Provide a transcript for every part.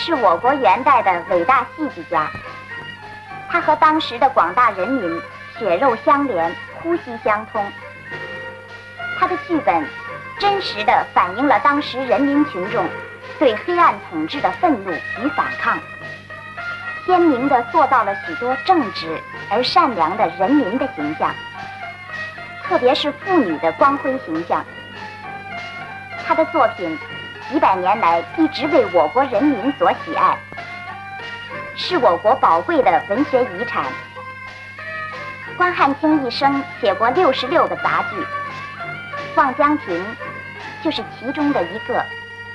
是我国元代的伟大戏剧家。他和当时的广大人民血肉相连，呼吸相通。他的剧本真实地反映了当时人民群众对黑暗统治的愤怒与反抗，鲜明地塑造了许多正直而善良的人民的形象，特别是妇女的光辉形象。他的作品几百年来一直为我国人民所喜爱，是我国宝贵的文学遗产。关汉卿一生写过66个杂剧，《望江亭》就是其中的一个。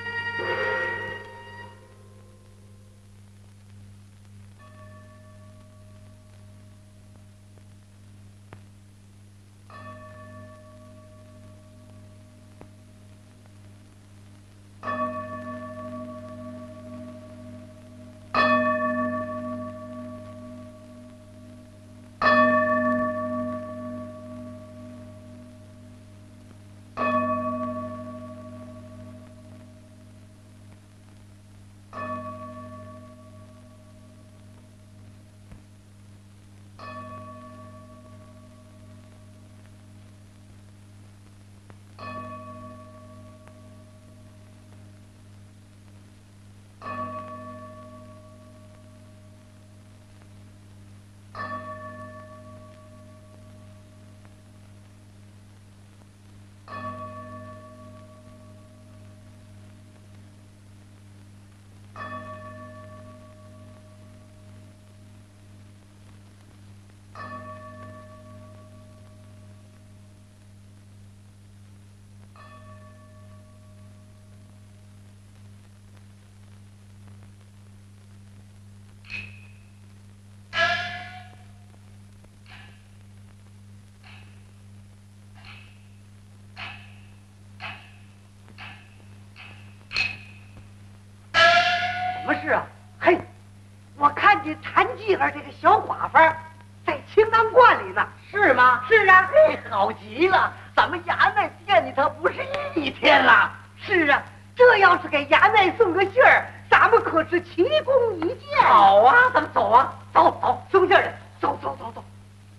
什么事啊？嘿，我看见谭继儿这个小寡妇在青囊观里呢。是吗？是啊。嘿，好极了，咱们衙内见你他不是一天了。是啊，这要是给衙内送个信儿，咱们可是奇功一件。好啊，咱们走啊，走走，送信儿去，走走走走。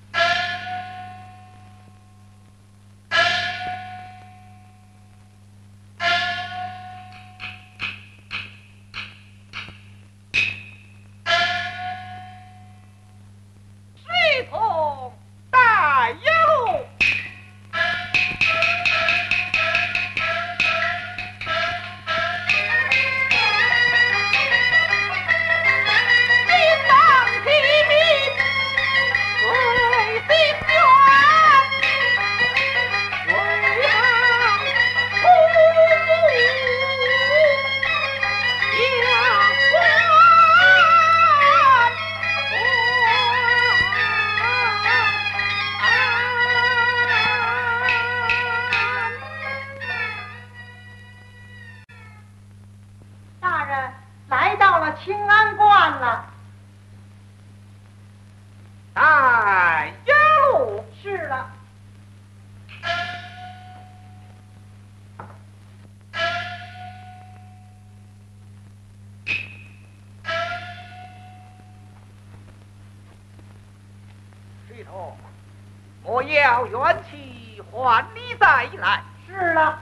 我要元气还礼再来。是了。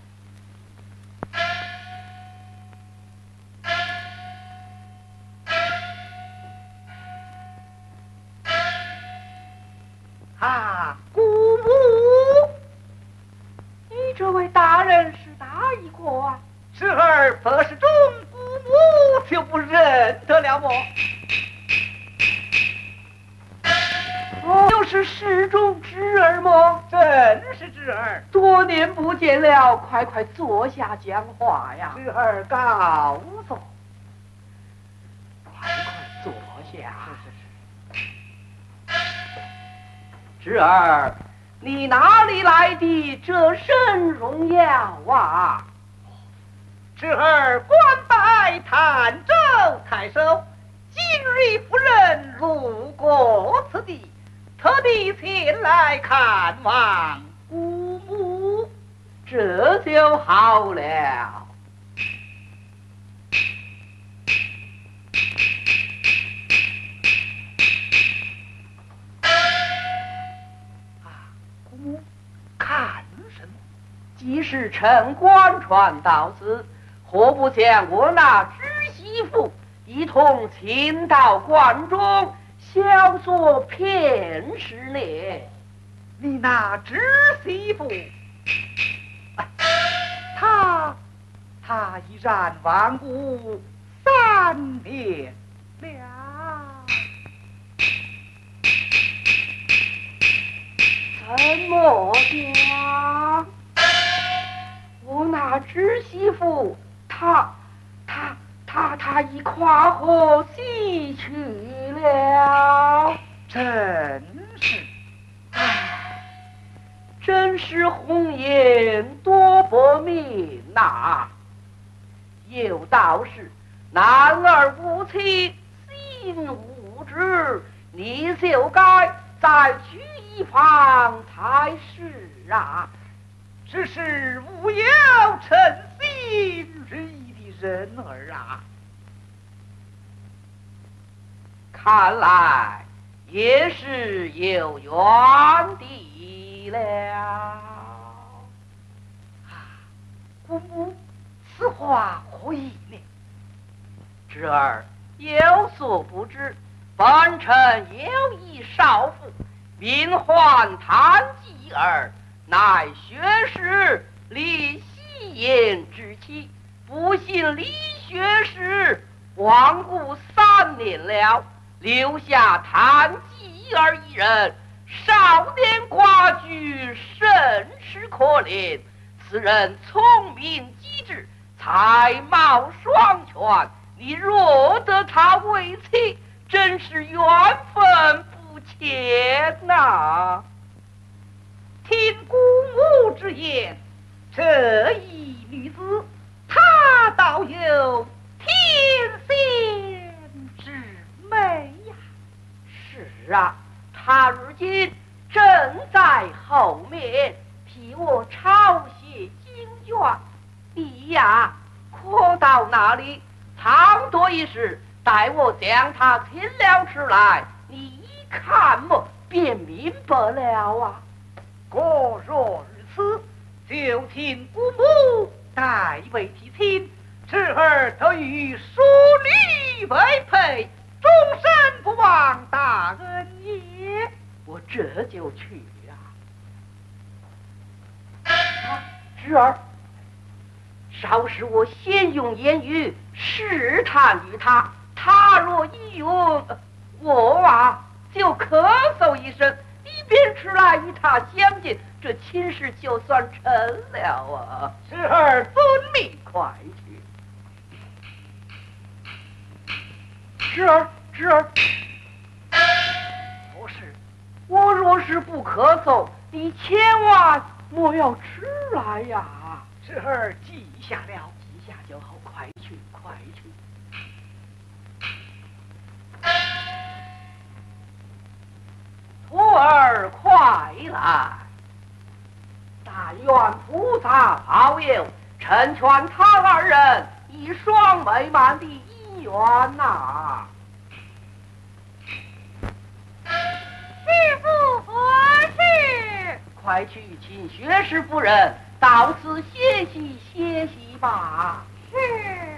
啊，姑母，你这位大人是哪一个啊？侄儿不是中姑母，就不认得了么？就是室中侄儿么？真是侄儿，多年不见了，快快坐下讲话呀！侄儿告诉，快快坐下。是。侄儿，你哪里来的这身荣耀啊？侄儿官拜潭州太守，今日夫人路过此地，特地前来看望姑母，这就好了。 既是城官传到此，何不将我那侄媳妇一同请到馆中，小酌片时呢？ 你那侄媳妇，她已然亡故3年了。 怎么讲？我那侄媳妇，她已跨河西去了。真是红颜多薄命呐！有道是男儿无妻心无知，你就该再娶一房才是啊！ 只是无有称心如意的人儿啊！ 看来也是有缘的了。 姑母，此话何意呢？ 侄儿有所不知，本城有一少妇，名唤谭继儿，乃学士李希言之妻。不幸李学士亡故3年了，留下谭继儿一人，少年寡居，甚是可怜。此人聪明机智，才貌双全，你若得他为妻，真是缘分不浅呐！ 听姑母之言，这一女子，她倒有天仙之美呀！ 是啊，她如今正在后面替我抄写经卷，你呀，可到那里藏多一时，待我将她请了出来，你一看么，便明白了啊！ 果若如此，就请姑母代为提亲，侄儿得与淑女为配，终身不忘大恩也。 我这就去啊！侄儿，稍时我先用言语试探于他，他若一允，我就咳嗽一声，一边出来与他相见，这亲事就算成了啊！ 侄儿遵命， 快去！侄儿，不是，我若是不咳嗽，你千万莫要迟来呀！ 侄儿记下了， 记下就好，快去！徒儿快来！但愿菩萨保佑，成全他2人一双美满的姻缘呐！ 师父何事？ 快去请学士夫人到此歇息吧。 是。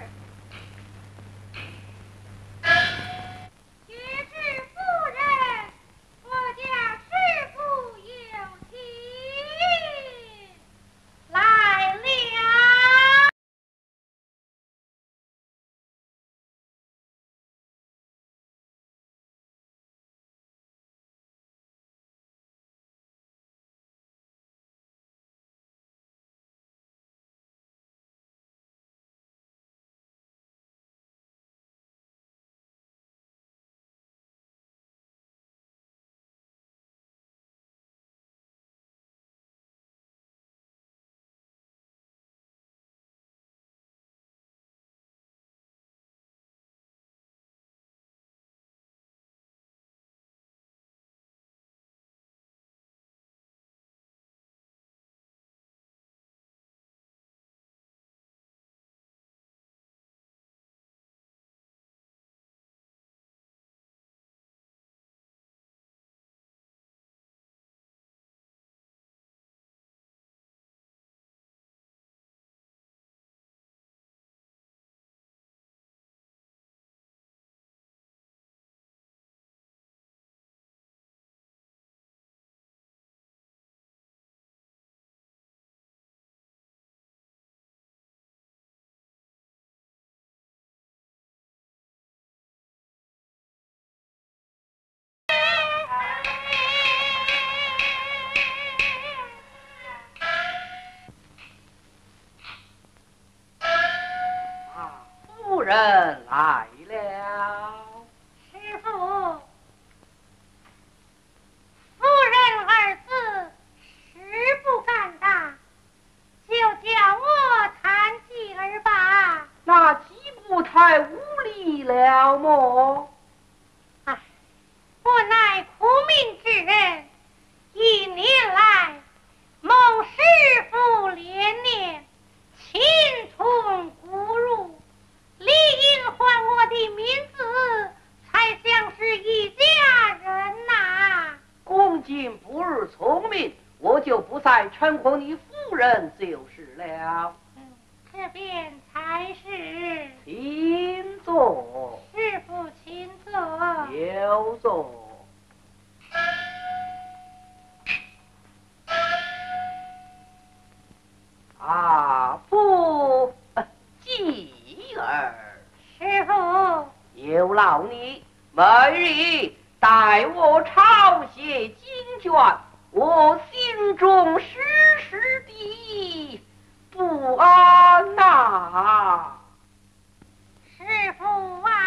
人来了。 师傅，夫人二字实不敢当，就叫我谈继儿吧。 那岂不太无礼了么？ 哎，我乃苦命之人，一年来蒙师傅连念，亲从骨肉，理应还我的名字，才像是一家人呐。 公瑾不日聪明，我就不再称呼你夫人就是了。 这便才是。 请坐。 师傅请坐。 有座。啊，不，继儿。 师傅。 有劳你每日带我抄写经卷，我心中时时的不安呐。 师傅啊，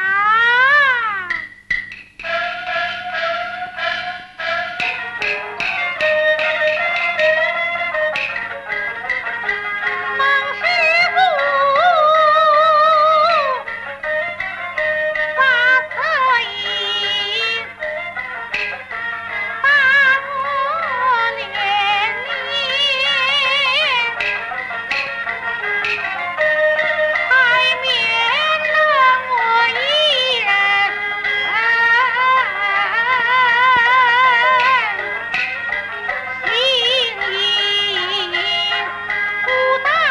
孟师傅把可以把我连还免了我一人心意不大，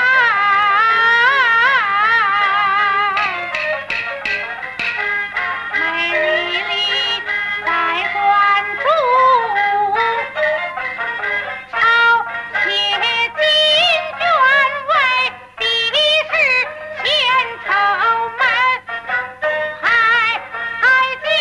每日里在关注抄写经卷为的是千愁闷，还家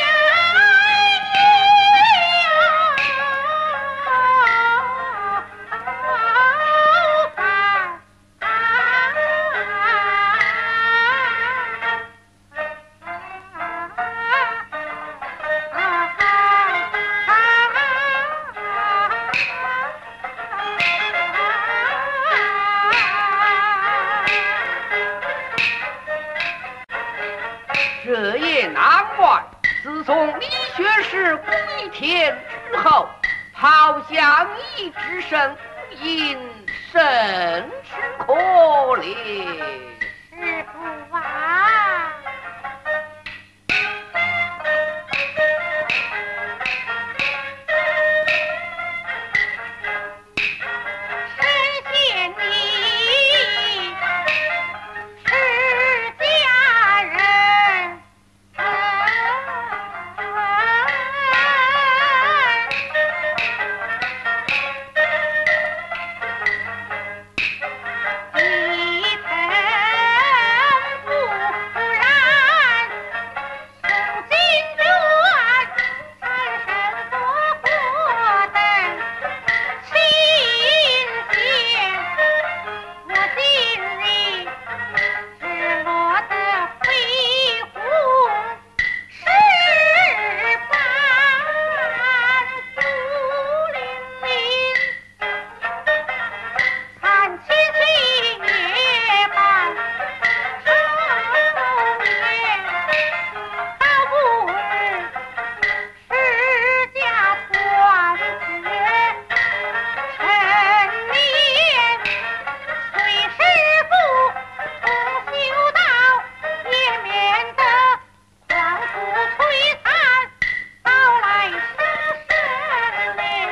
这也难怪，自从李学士归天之后，好像一直生因甚是可怜。 师傅啊，神仙你是家人，一尘不染，诵经卷，三生多活等清闲，我今日只落得飞鸿石板，孤零零，看亲戚也般愁眠，倒不如施家团结，陈年随师傅同修道，也免得狂徒摧残，到来生生嘞。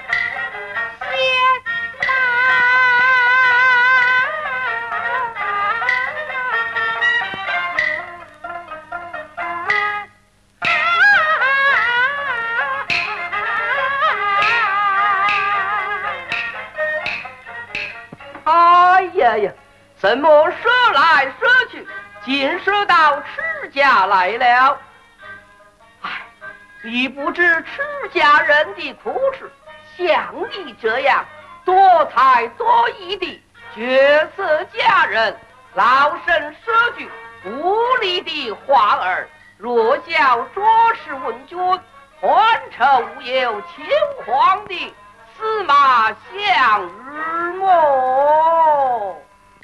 哎呀呀，怎么说来说去，竟说到持家来了？哎，你不知持家人的苦处，像你这样多才多艺的绝色佳人，老身说句， 无力的话儿，若叫着实问君，还愁有秦皇的司马相日么？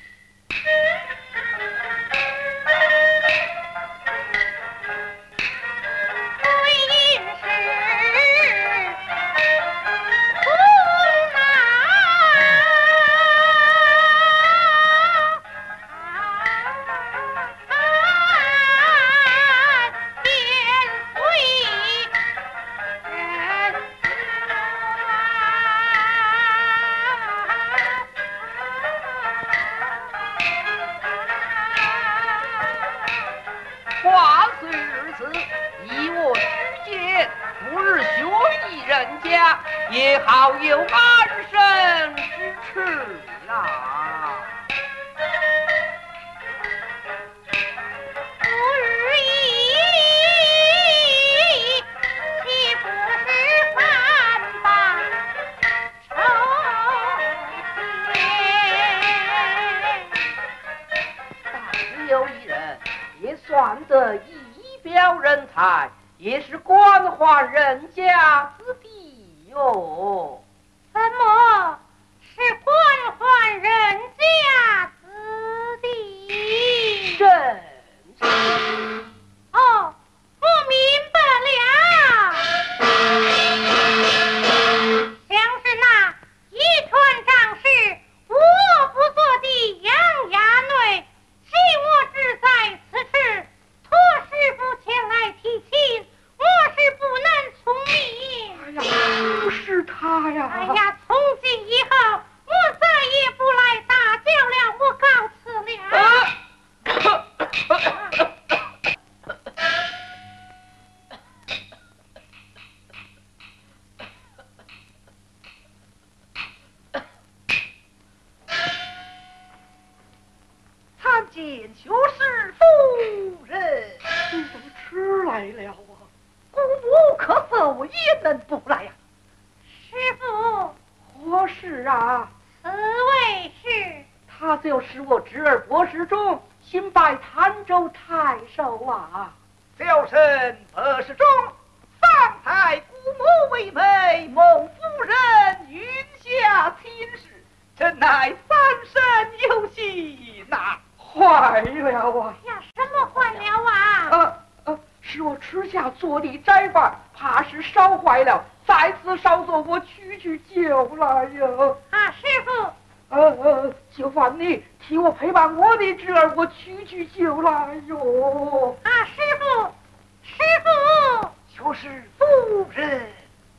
话虽如此，以我之见，不日学艺人家，也好有安身之处啊。 不日一岂不是反把仇天？ 但只有一人，也算得一表人才，也是官宦人家子弟哟。 怎么是官宦人家子弟？ 正是。 哦，我明白了，像是那一团仗势，我不做的杨衙内，替我只在此时托师傅前来提亲，我是不能从命。 哎呀，不是他呀！ 哎呀，从今以后我再也不来打搅了，我告辞了。 参见学士夫人。 你怎么迟来了啊？ 姑母可否我也能不来呀？ 师傅， 何事啊？ 此位是？ 他就是我侄儿博士中新拜潭州太守啊。 小臣博士中，方才姑母为媒，蒙夫人云下亲事，真乃三生有幸呐！ 坏了啊！ 呀，什么坏了啊？ 是我吃下做的斋饭，怕是烧坏了，再次烧做我取酒来哟。 啊，师傅， 就烦你替我陪伴我的侄儿，我取酒来哟。 啊，师傅，师傅， 学士夫人。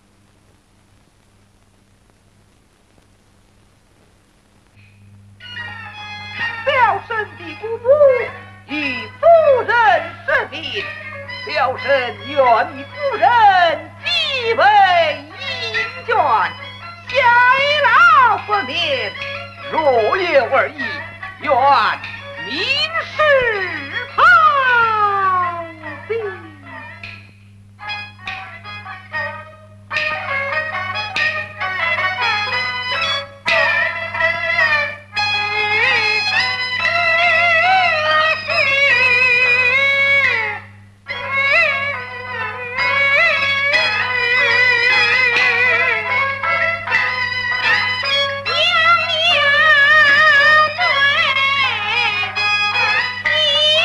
小生的姑母与夫人设定，小生愿与夫人结为姻眷，偕老不眠。若有二意，愿明示讨定。 娘娘对。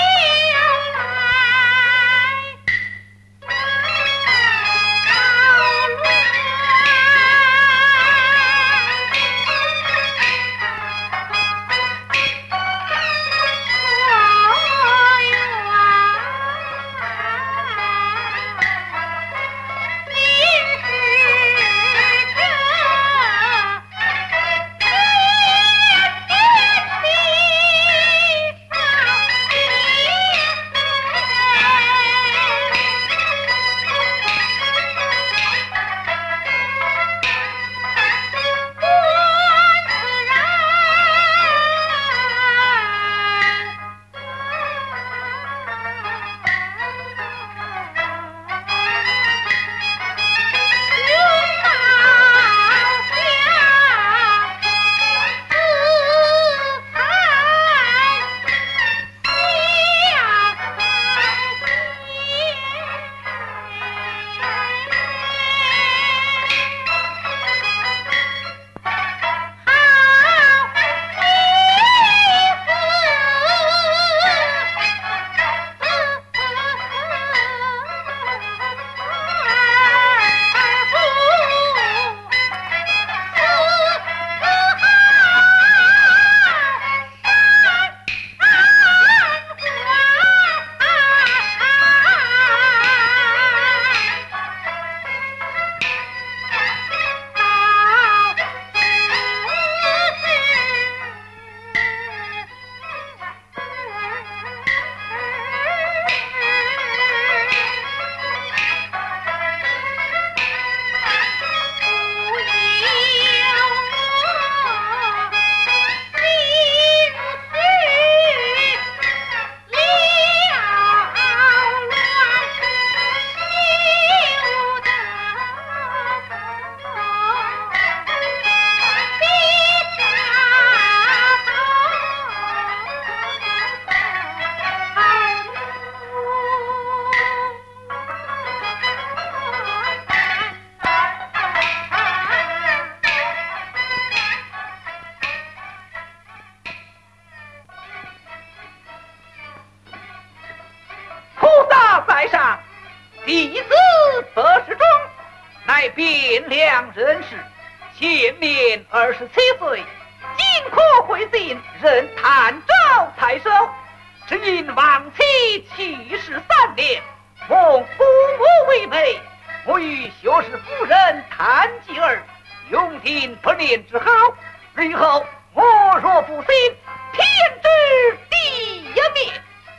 贤良人士，现年27岁，今可回京任探州太守。只因亡妻去世3年，蒙姑母为媒，我与薛氏夫人谭继儿永定不恋之好。日后我若不信，天之地也灭。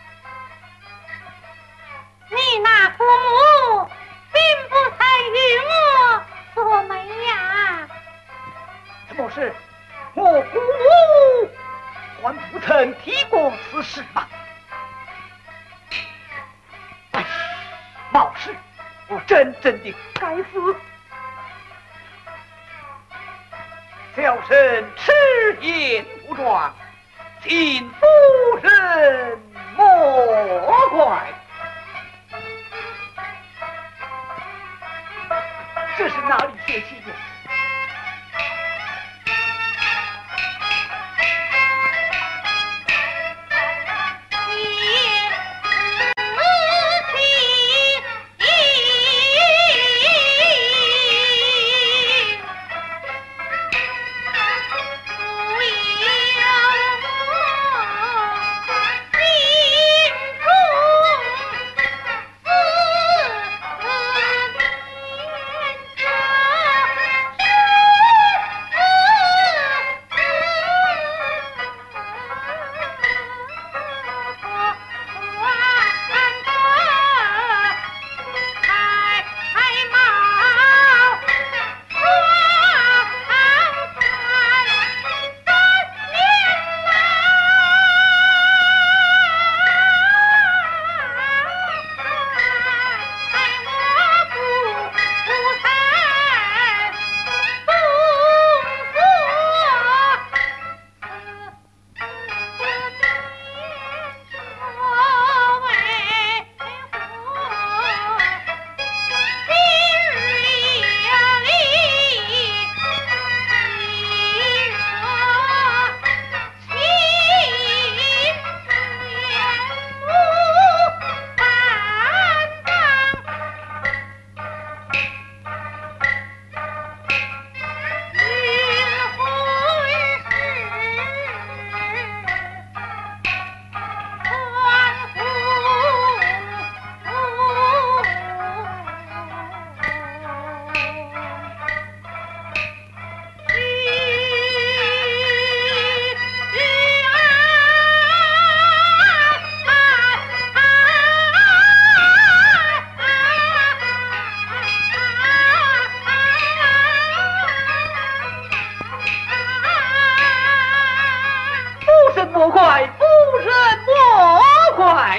你那父母并不曾与我做媒呀？ 怎么是我姑母还不曾提过此事吗？哎，冒失，我真的该死。小生吃言不壮，请夫人莫怪。这是哪里泄气呀？莫怪，夫人莫怪。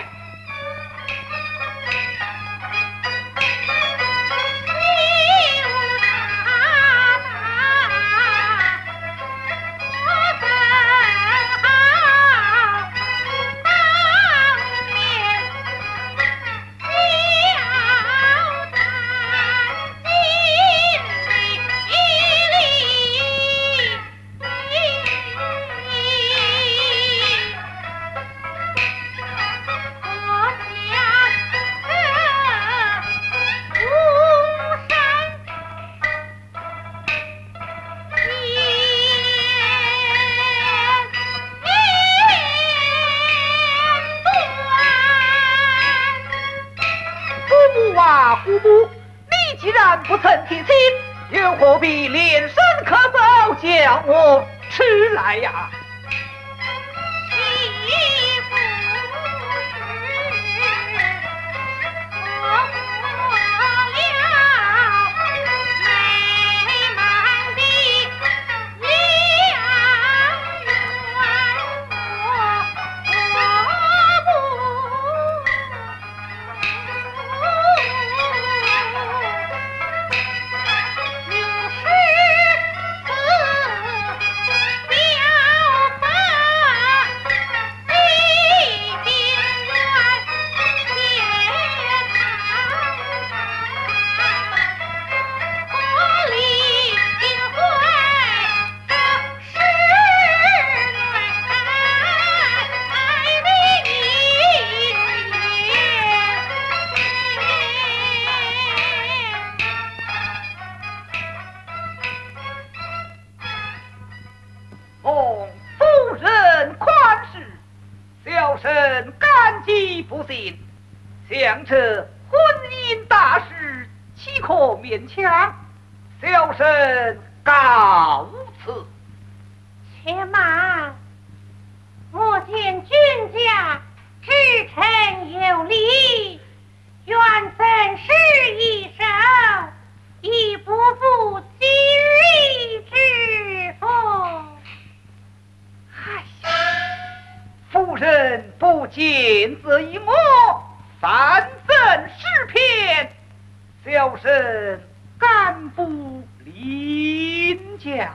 姑母，你既然不曾提亲，又何必连声咳嗽叫我吃来呀？ 你不信，想这婚姻大事，岂可勉强？小生告辞。 且慢，我见君家至诚有礼，愿赠诗一首，以不负今日之风。 哎呀，夫人不见则已我三赠诗篇，小生敢不领教？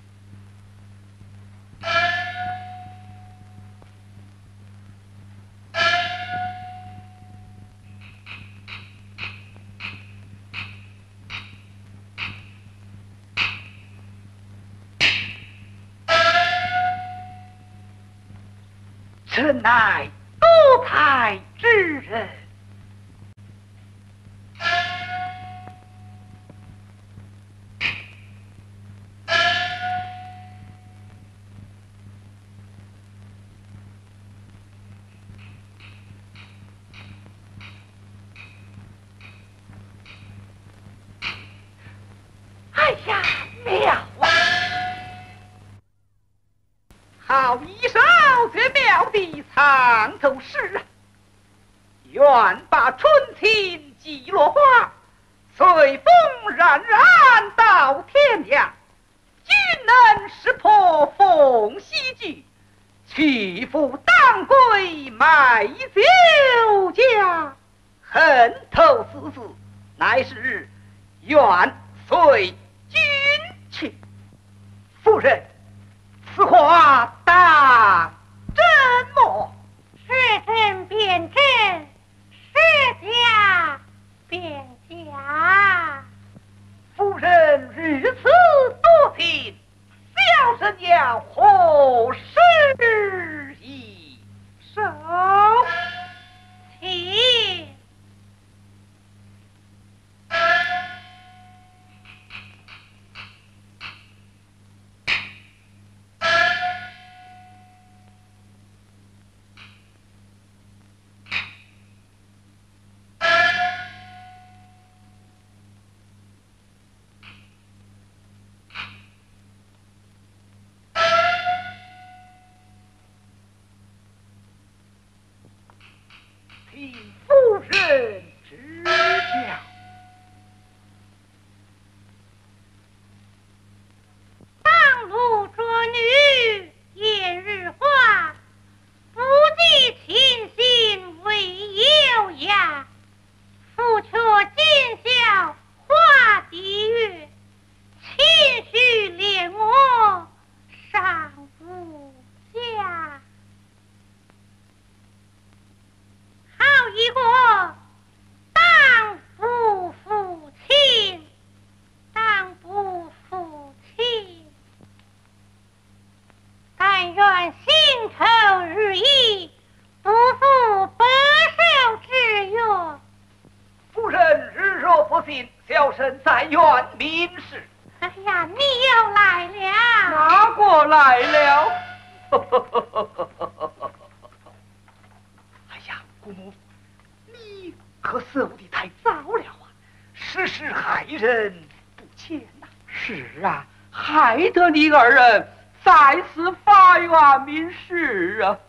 臣乃多才之人，哎呀，妙啊！好一首绝妙的藏头诗啊！愿把春情寄落花，随风冉冉到天涯。君能识破凤栖菊，屈服当归卖酒家。恨头此事，乃是愿随君去。夫人，此话当真么？ 是真便真，是假便假。 夫人如此多情，小生要何事宜？ 手，请。 请夫人指教。 当路捉女艳日花，不计情心为优雅。夫却今宵花地月，情绪恋我尚无家。好一个当不负亲，当不负亲。但愿心头如意，不负白首之约。 夫人日若不信，小生再愿明示。 哎呀，你又来了！ 哪个来了？哎呀，姑母，你可受的太早了啊！时时害人不浅呐。是啊，害得你二人再次发愿明示啊！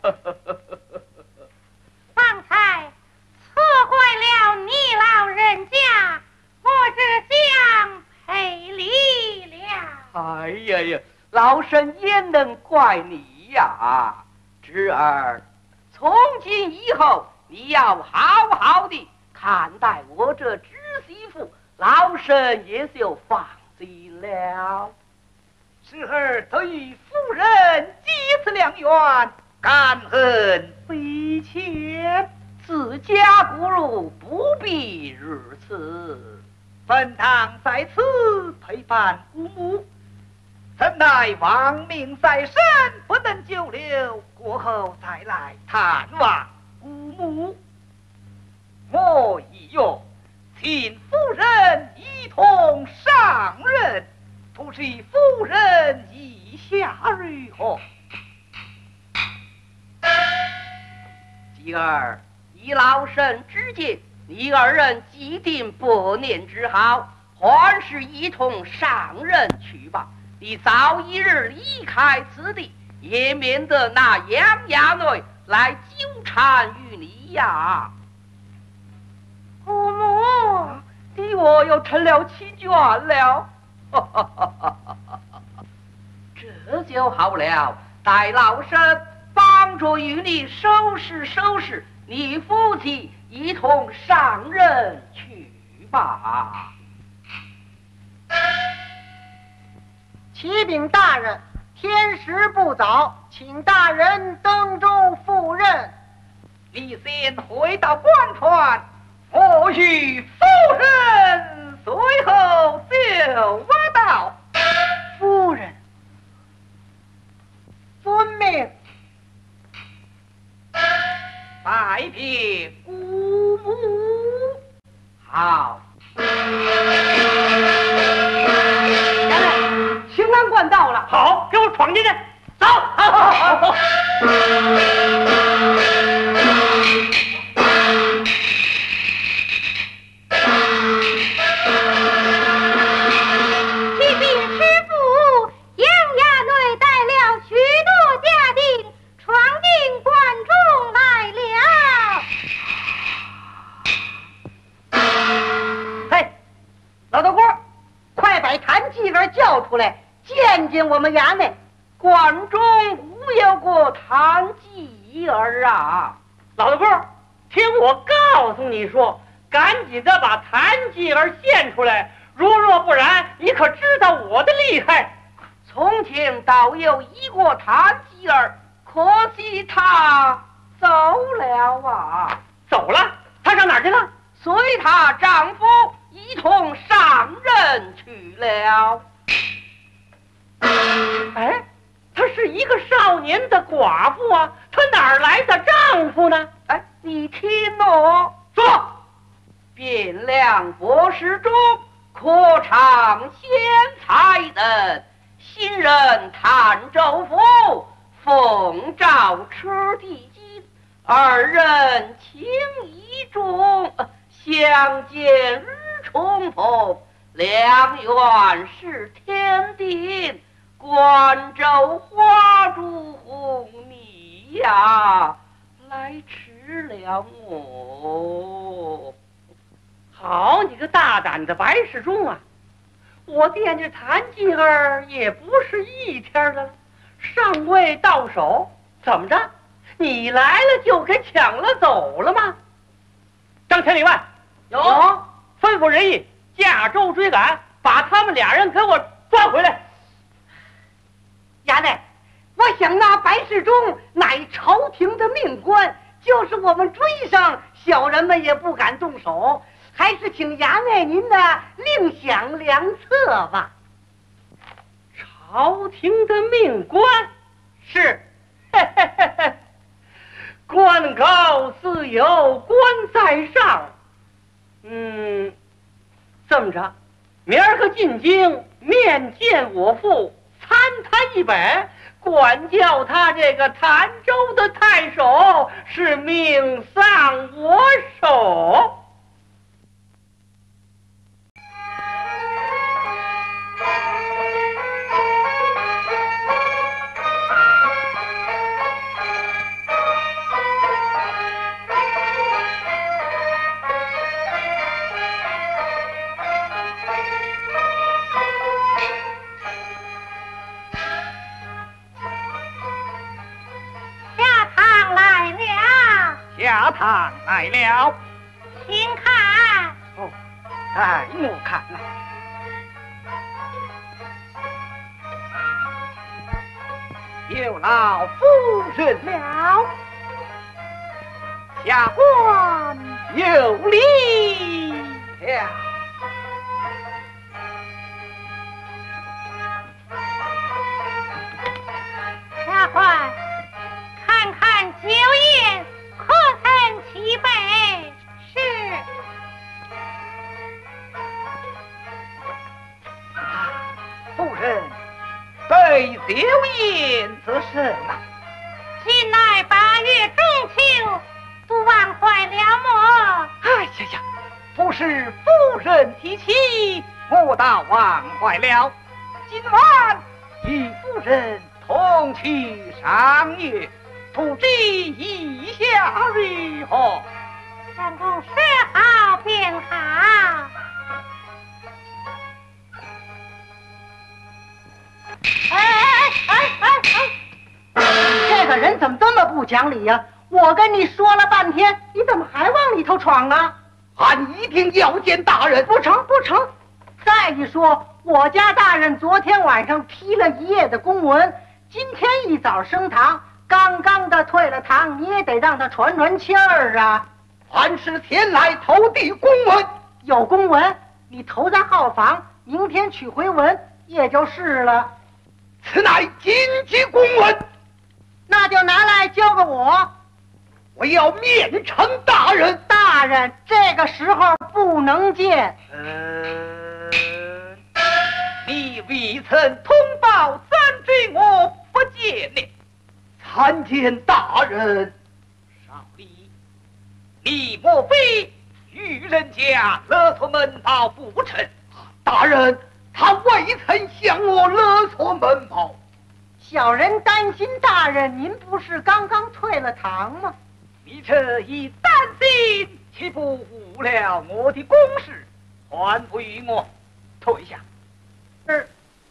方才错怪了你老人家，我这将赔礼了。 哎呀呀，老身焉能怪你呀？侄儿，从今以后你要好好的看待我这侄媳妇，老身也就放心了。侄儿得与夫人结此良缘，感恩非浅。自家骨肉不必如此，本堂在此陪伴姑母。怎奈亡命在身，不能久留，过后再来探望姑母。我已愿请夫人一同上任，不知夫人意下如何？吉儿， 以老身之见，你二人既定百年之好，还是一同上任去吧。你早一日离开此地，也免得那杨衙内来纠缠于你呀。 姑母， 你我又成了妻眷了，这就好了。待老身帮助与你收拾，你夫妻一同上任去吧。 启禀大人，天时不早，请大人登舟赴任。 你先回到官船，或许夫人随后就挖到。 夫人，遵命。 拜别姑母。好。 青兰观到了， 好，给我闯进去， 走！好。 启禀师父，杨衙内带了许多家丁闯进关中来了。 嘿，老大官，快把谭继儿叫出来，见我们衙内。 关中无有过谭继儿啊！ 老大哥，听我告诉你说，赶紧的把谭继儿献出来，若不然，你可知道我的厉害。 从前倒有一个谭继儿，可惜他走了啊！ 走了？他上哪儿去了？ 随她丈夫一同上任去了。 哎，她是一个少年的寡妇啊，她哪儿来的丈夫呢？ 哎，你听哦， 说， 汴梁博士中科场贤才等，新任潭州府，奉诏吃地金，二人情谊重，相见日重逢，良缘是天定。关州花烛红你呀，来迟了我。 好你个大胆的白世忠啊！我惦记谭继儿也不是一天的了，尚未到手，怎么着？你来了就给抢了走了吗？张千里外， 有吩咐人役驾舟追赶，把他们俩人给我抓回来。 衙内，我想那白世忠乃朝廷的命官，就是我们追上，小人们也不敢动手，还是请衙内您呢另想良策吧。 朝廷的命官是，官高自有官在上。这么着，明儿个进京面见我父，参他一本，管教他这个潭州的太守是命丧我手。下堂来了， 请看。 哦，哎，我看呐，有劳夫人了，下官有礼了。 下官看看酒宴可曾齐备？是。 夫人，对酒宴则甚呐？ 近来8月中秋， 都忘怀了么？ 哎呀，不是夫人提起，我倒忘怀了。今晚与夫人同去赏月，不知意下如何？ 相公说好便好。 这个人怎么这么不讲理呀？我跟你说了半天，你怎么还往里头闯啊？ 俺一定要见大人。 不成不成！再一说，我家大人昨天晚上批了一夜的公文，今天一早升堂，刚刚的退了堂，你也得让他喘喘气儿啊。 俺是前来投递公文， 有公文你投在号房，明天取回文也就是了。 此乃紧急公文， 那就拿来交给我。 我要面呈大人。 大人这个时候不能见。 你未曾通报三追，我不见你。参见大人。少礼，你莫非与人家勒索门宝不成？大人，他未曾向我勒索门宝。 小人担心大人，您不是刚刚退了堂吗？ 你这一担心，岂不误了我的公事？还不与我退下。 是。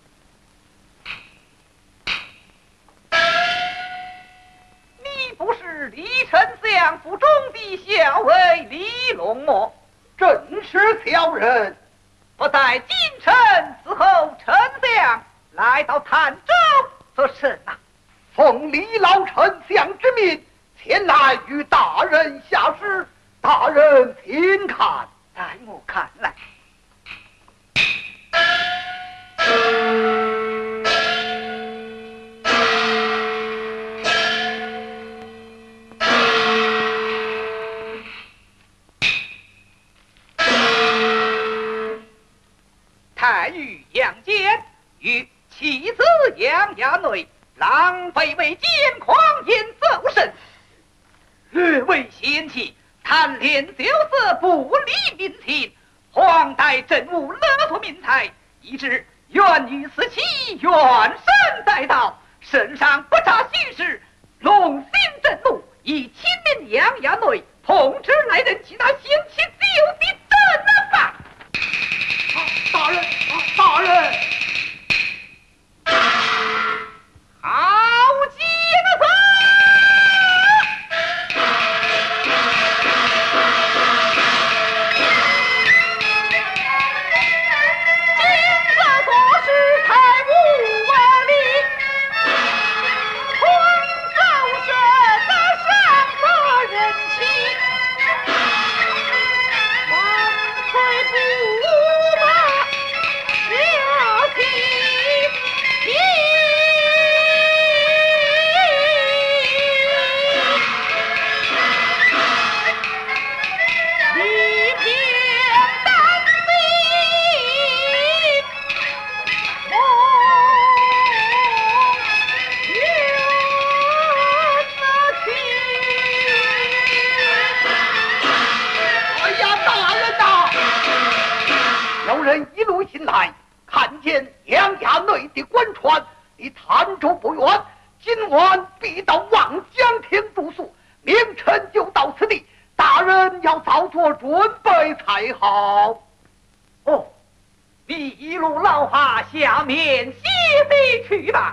你不是李丞相府中的校尉李龙么？正是小人。不在京城伺候丞相来到潭州做甚呐？奉李老丞相之命前来与大人下旨，大人请看。在我看来，太尉杨坚与妻子杨亚内狼狈为奸，狂言奏声，略为嫌弃，贪恋酒色，不理民情，荒怠政务，勒索民财，以致冤狱四起，怨声载道，圣上不察虚实，龙心震怒，以亲民杨亚内碰之来人，其他刑期就地正法。大人，大人，好节子！今次做事太无理，空造神的伤了人情，万岁不把下体一片丹心，梦远自去。哎呀，大人呐！有人一路行来，看见杨家内的官船离潭州不远，今晚必到望江亭住宿，明晨就到此地。大人要早做准备才好。哦，你一路劳哈，下面歇息去吧。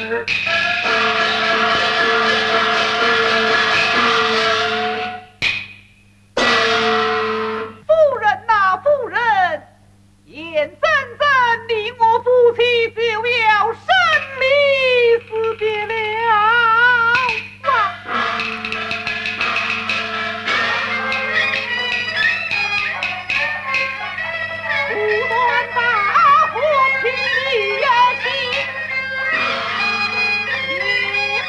夫人呐，夫人，眼睁睁你我夫妻就要生离死别了啊！不断大火拼要起，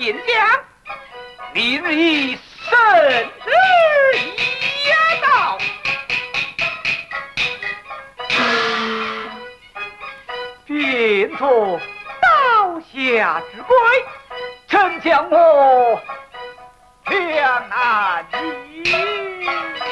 演讲，明日圣旨已到，变作刀下之鬼，臣将我两难移。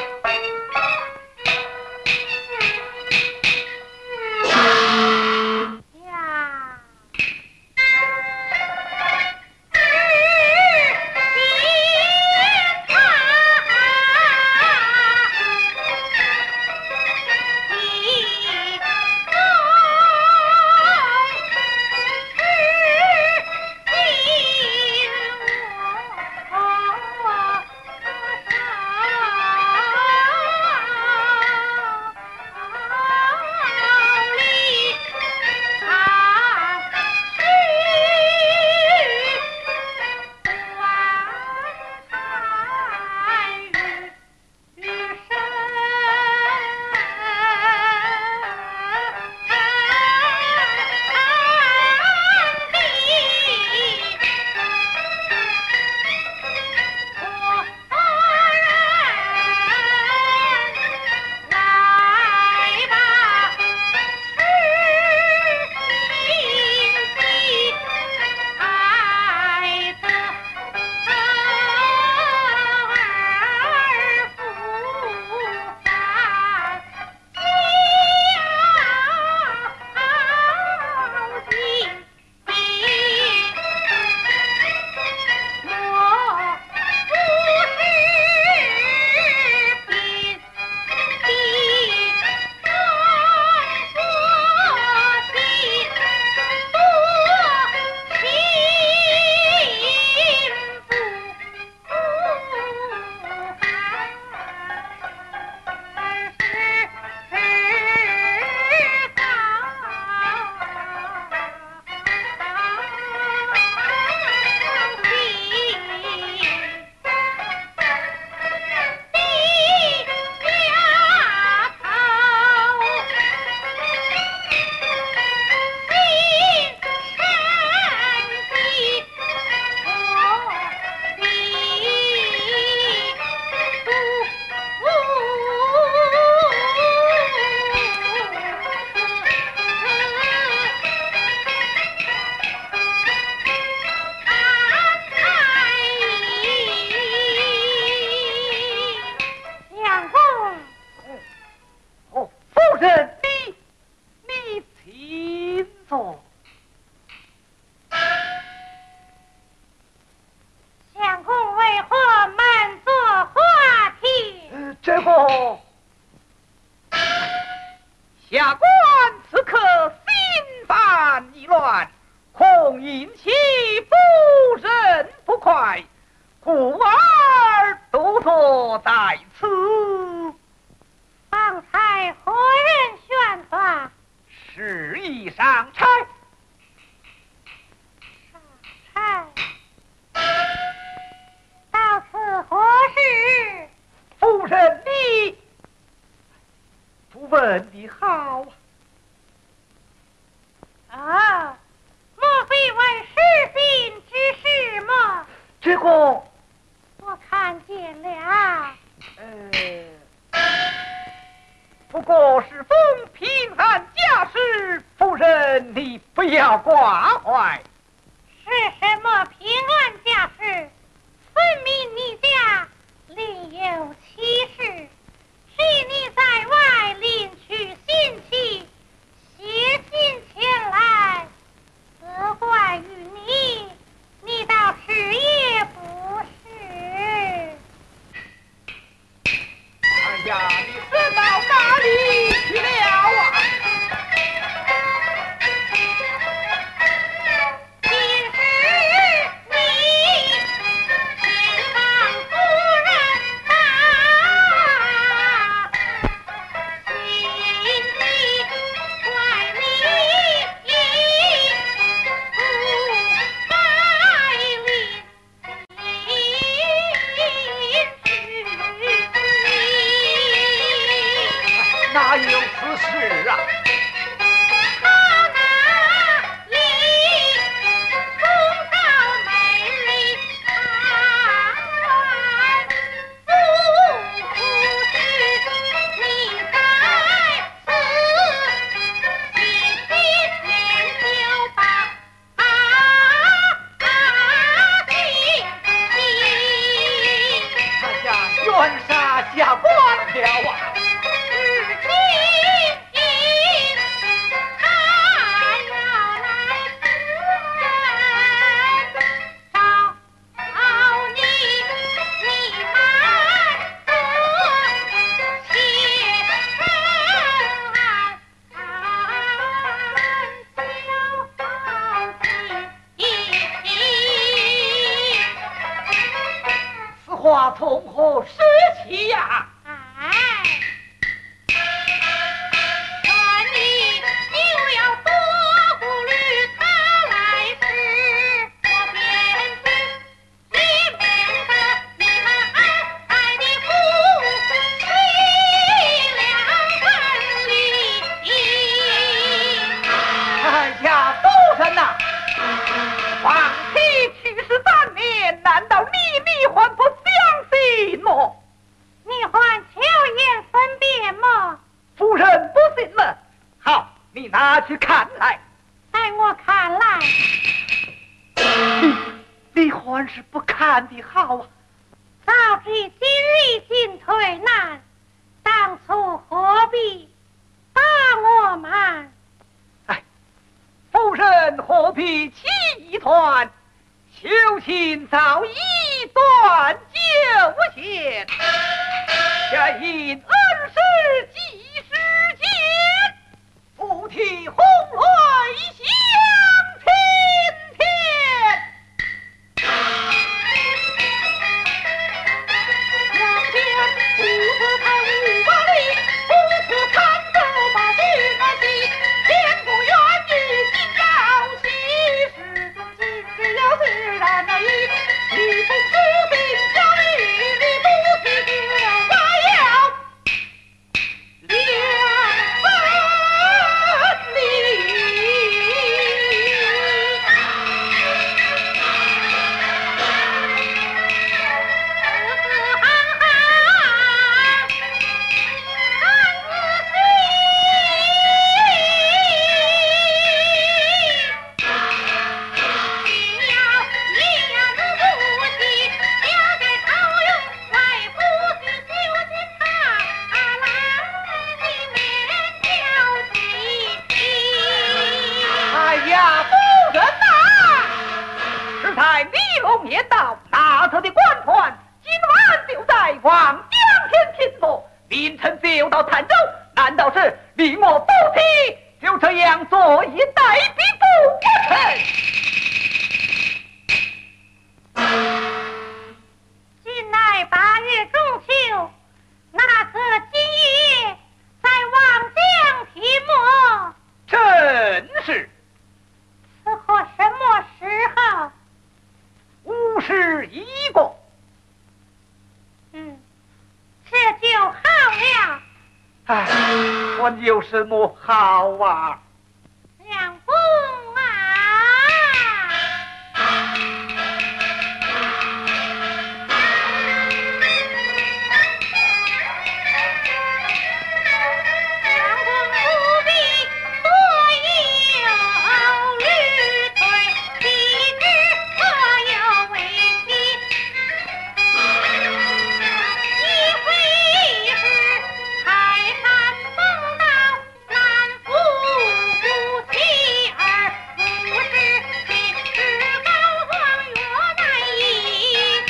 下官此刻心烦意乱，恐引起夫人不快，故而独坐在此。 方才何人宣传？ 事宜上差。 到此何事？ 夫人你不问的好啊！莫非为士兵之事吗？ 这个我看见了。 不过是封平安家事，夫人你不要挂怀。 是什么平安家事？分明你家另有其事，替你在外另娶新妻，写信前来责怪于你，你倒是也不是。 哎呀，你是到哪里去了啊？哪有此事啊？ 他那里公道美丽。 下官了啊！话从何说起呀？ 哎，看你就要多顾虑他来时，我便是里面的你们爱的夫妻两分离。 哎呀，夫人呐，皇帝去世3年，难道你还不么？ 你还巧言分辨么？ 夫人不信了。好，你拿去看来。 在我看来， 你还是不看的好啊。 早知今日进退难，当初何必把我瞒？ 哎，夫人何必气一团？求亲早已断旧线，却因恩师几时间，不提红泪相亲天。 两天不自开500里，不自看走把军儿骑，天不愿意今朝夕，世中今日要自然而已。你不知定教育，你不知定我要2分离。 年到，那头的官船今晚就在望江天停泊，明晨就到潭州。难道是你我夫妻就这样坐以待毙不成？ 近来8月中秋，那个今夜在望江停泊， 正是。 此后什么时候 51个。 这就好了。 哎，我有什么好啊？ 相公啊！相公不必多忧虑，退其之可有为妻。一回是泰山崩倒，难扶不起儿，不是其志高皇越难移。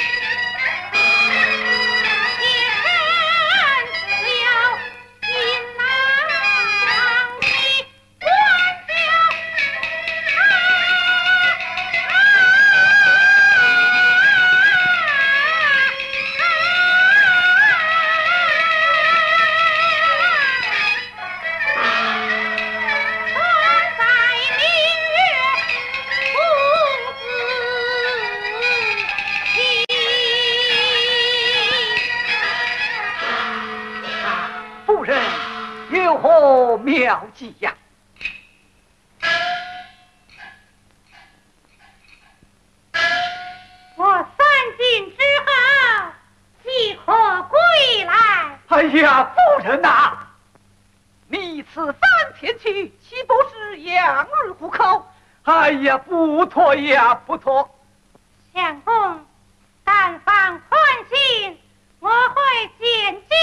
妾身自有锦囊的关夫人有何妙计呀？ 我3进之后即可归来。 哎呀，夫人呐，你此番前去，岂不是养儿糊口？哎呀，不妥呀，不妥！ 相公，但放宽心，我会见见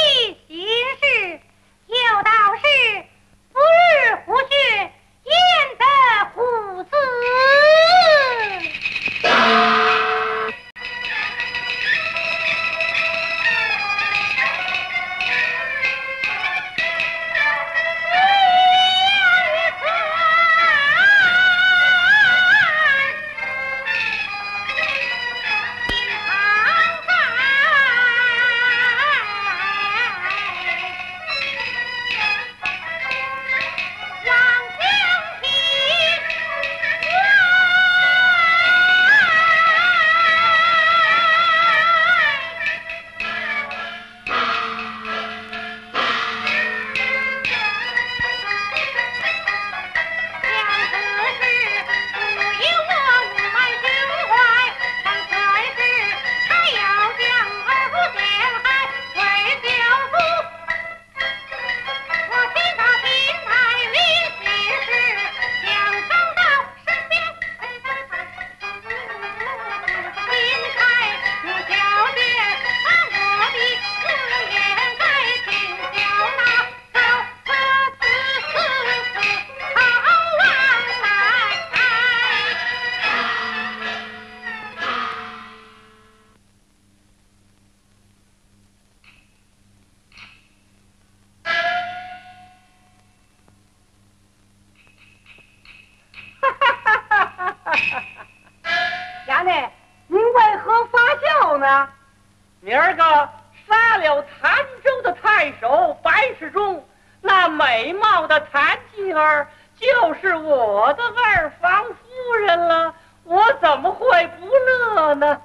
事中，那美貌的谭继儿就是我的二房夫人了，我怎么会不乐呢？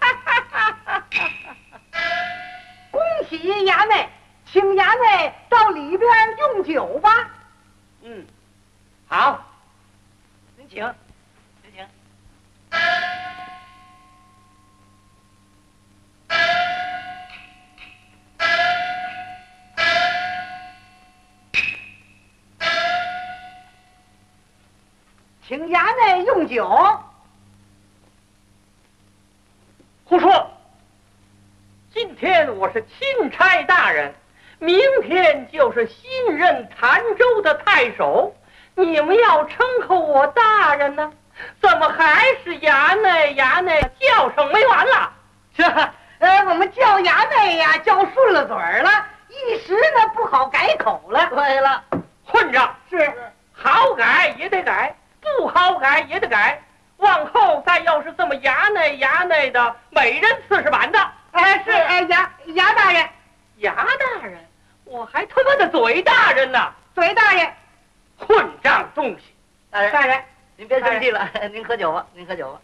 恭喜衙内，请衙内到里边用酒吧。 嗯，好，您请，您请。 请衙内用酒。 胡说！今天我是钦差大人，明天就是新任潭州的太守，你们要称呼我大人呢？怎么还是衙内衙内，叫声没完了？ 我们叫衙内呀，叫顺了嘴儿了，一时呢不好改口了。 对了， 混账！ 是， 好改也得改，不好改也得改。往后再要是这么衙内衙内的，每人40板的。 是衙大人， 衙大人，我还他妈的嘴大人呢！ 嘴大人， 混账东西！ 大人， 大人， 您别生气了，您喝酒吧，您喝酒吧。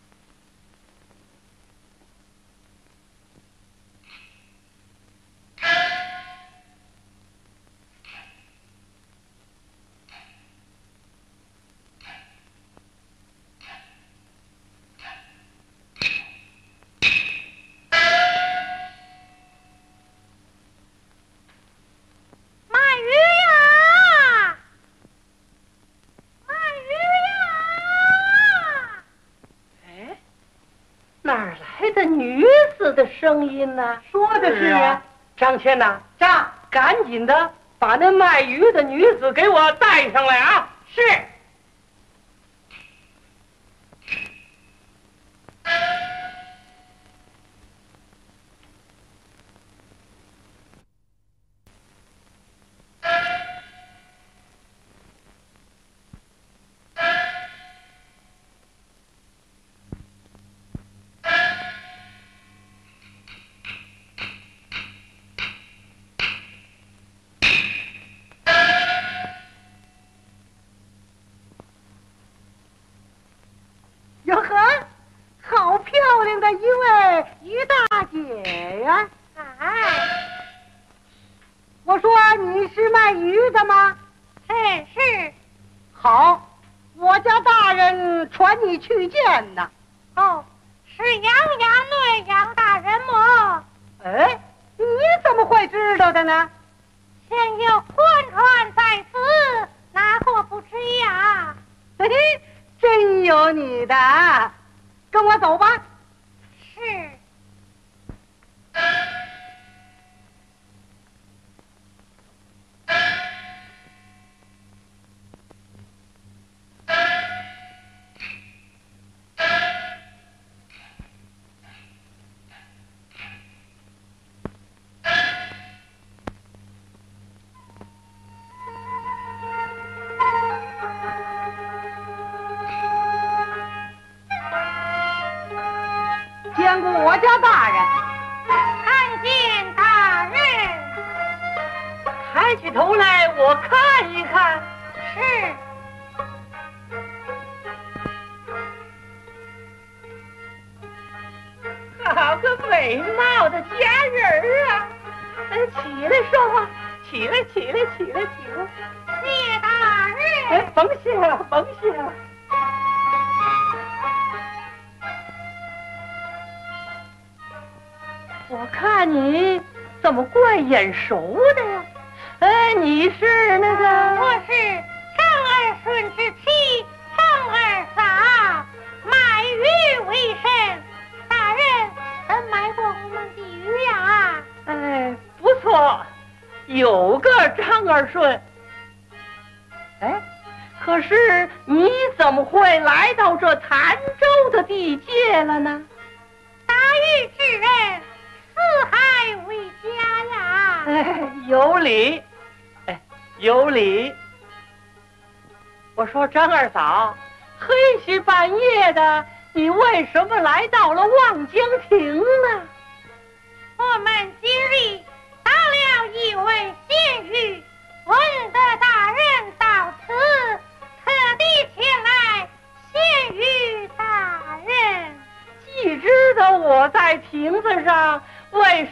女子的声音呢？ 说的是啊。 张谦呐， 张， 赶紧的把那卖鱼的女子给我带上来啊！ 是。哟呵，好漂亮的一位于大姐呀！我说你是卖鱼的吗？ 是。 好，我家大人传你去见呢。 哦，是杨衙内杨大人么？ 哎，你怎么会知道的呢？ 现有官传在此，哪个不知呀？ 嘿嘿，真有你的，跟我走吧。 是。 见过我家大人。 看见大人。 抬起头来，我看一看。 是。 好个美貌的佳人啊！起来说话，起来！ 谢大人。 哎，甭谢了。我看你怎么怪眼熟的呀？哎，你是那个？ 我是张二顺之妻张二嫂，卖鱼为生。大人曾买过我们的鱼呀？ 哎，不错，有个张二顺。哎，可是你怎么会来到这潭州的地界了呢？ 打鱼之人，四海为家呀！ 哎，有理。有理。我说张二嫂，黑时半夜的，你为什么来到了望江亭呢？ 我们今日到了一位县狱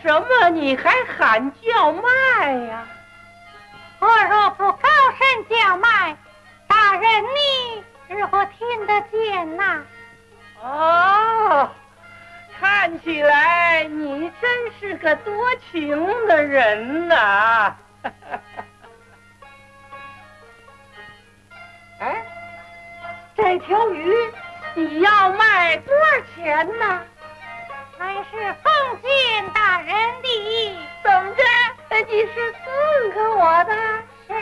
什么你还喊叫卖呀？ 我若不高声叫卖，大人你如何听得见呐？ 哦，看起来你真是个多情的人呐！哎，这条鱼你要卖多少钱呢？ 乃是奉献大人的。 怎么着？你是送给我的？ 是。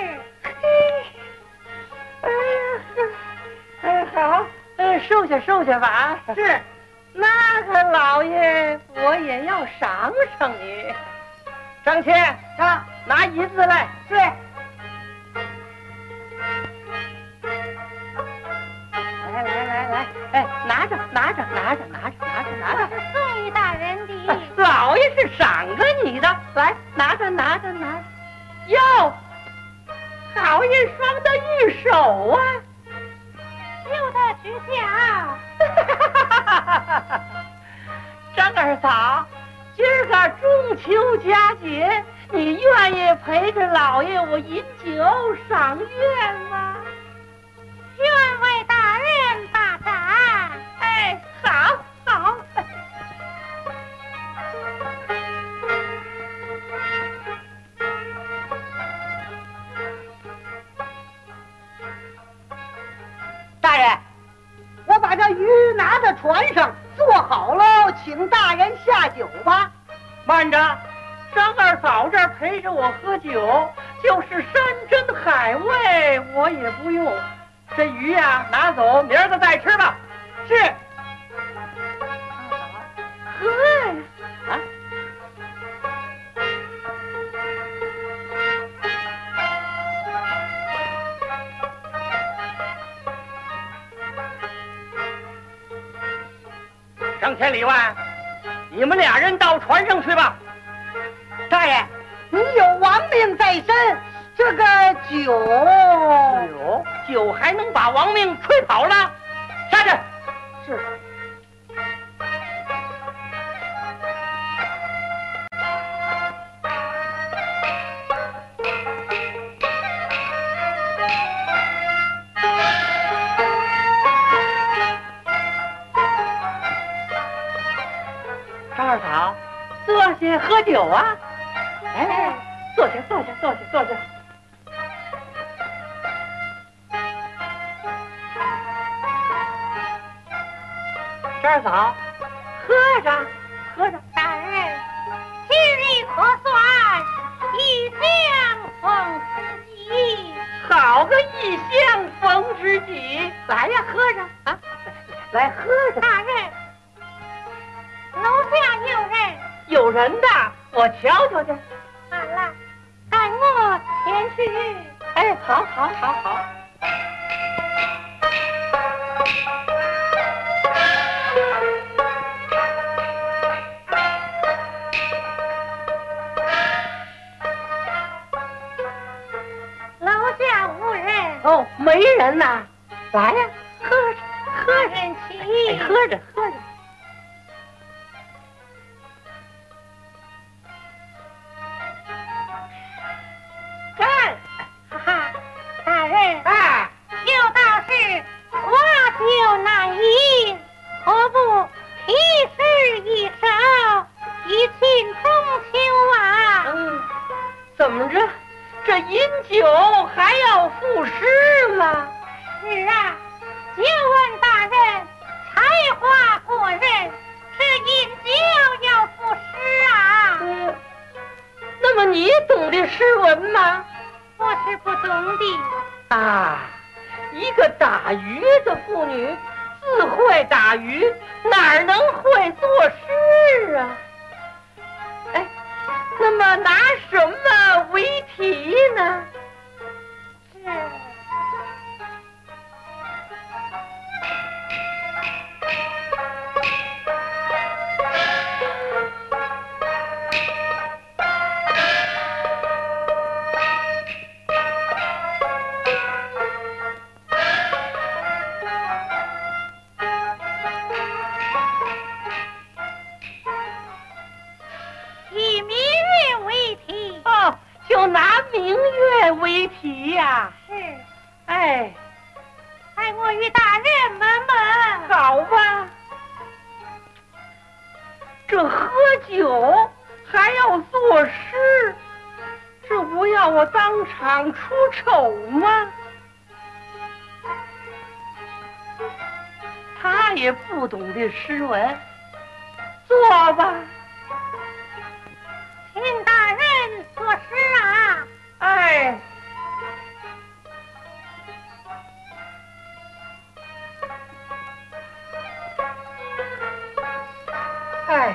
嘿，哎呀，好，收下收下吧。 是， 那个老爷，我也要赏赏你。张谦， 啊， 拿银子来。 是。 来，哎，拿着。 送与大人的。 老爷是赏给你的，来，拿着。哟，好一双的玉手啊！ 休得取笑。 张二嫂，今儿个中秋佳节，你愿意陪着老爷我饮酒赏月吗？ 愿为大人把盏。 哎，好。 大人，我把这鱼拿到船上做好了，请大人下酒吧。 慢着，张二嫂这儿陪着我喝酒，就是山珍海味我也不用。这鱼呀，拿走，明儿个再吃吧。 是。 喝呀！啊！张千里万，你们俩人到船上去吧。 大人，你有亡命在身，这个酒还能把亡命吹跑了？下去。 是。 张二嫂，坐下喝酒啊！哎，坐下。张二嫂，喝着。 大人，今日可算一相逢知己。 好个一相逢知己！来呀，喝着啊！来喝着。 大人，楼下有人。 有人的，我瞧瞧去。 好了，带我前去。 哎，好。 楼下无人。 哦，没人呐。来呀，喝人起。 哎，喝着。 哈哈，大人， 哎， 有道是花酒难饮，何不提诗一首，以庆中秋啊？ 怎么着？这饮酒还要赋诗吗？ 是啊，就问大人，才华过人，这饮酒要赋诗啊？ 那么你懂得诗文吗？ 我是不懂的。 啊，一个打鱼的妇女，自会打鱼，哪能会作诗啊？哎，那么拿什么为题呢？ 一明月为题呀。 是。 哎， 待我与大人们问。 好吧。这喝酒还要作诗，这不要我当场出丑吗？他也不懂这诗文，坐吧。 请大人作诗啊！ 哎，哎，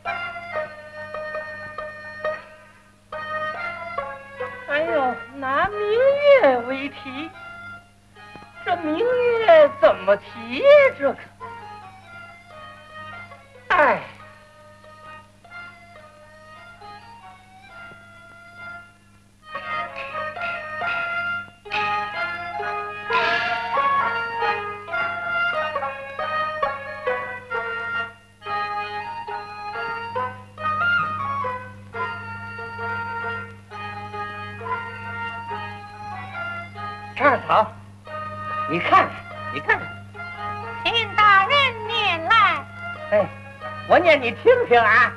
哎呦，拿明月为题，这明月怎么提呀？这个，哎。二嫂，你看看，你看看， 请大人念来。 哎，我念你听听啊。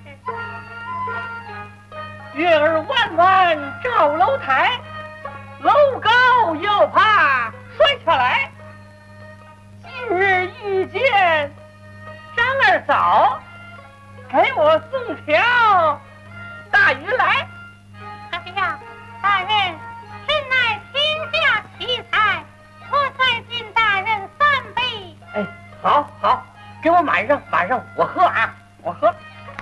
月儿弯弯照楼台，楼高又怕摔下来。今日遇见张二嫂，给我送条大鱼来。 哎呀，大人，臣乃天下奇才，我再敬大人3杯。 哎，好，好，给我满上，满上，我喝啊，我喝。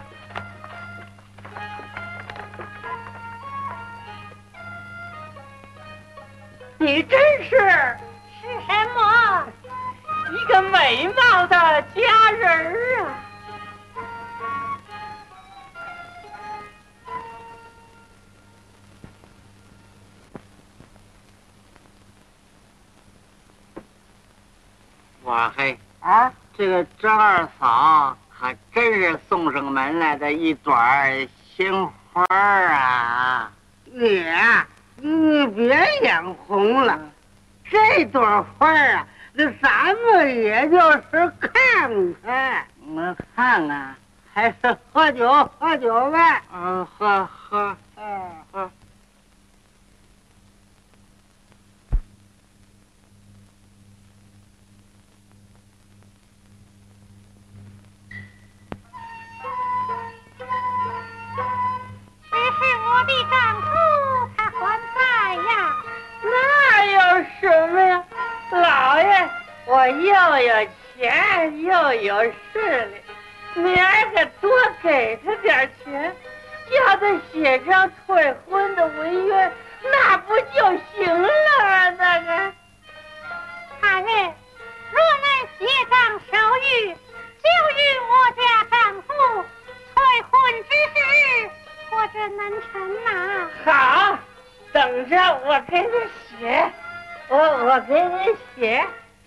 你真是什么？ 一个美貌的佳人儿啊！ 哇嘿啊！这个张二嫂可真是送上门来的一朵鲜花啊！你别眼红了，这朵花啊，那咱们也就是看看。看看，还是喝酒呗。喝。 这是我的丈夫，他还在呀。 那有什么呀，老爷，我又有钱又有势力，明儿个多给他点钱，叫他写张退婚的文约，那不就行了吗？那个大人，若能写张手谕，就与我家丈夫退婚之事，或者能成呐。 好，等着我给你写，我给你写。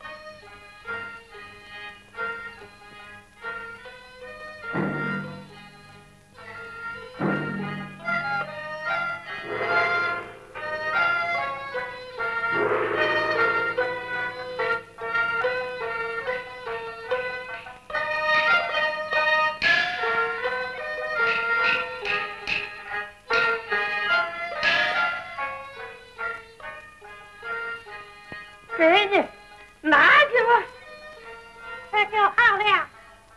给你，拿去吧。 这就好了。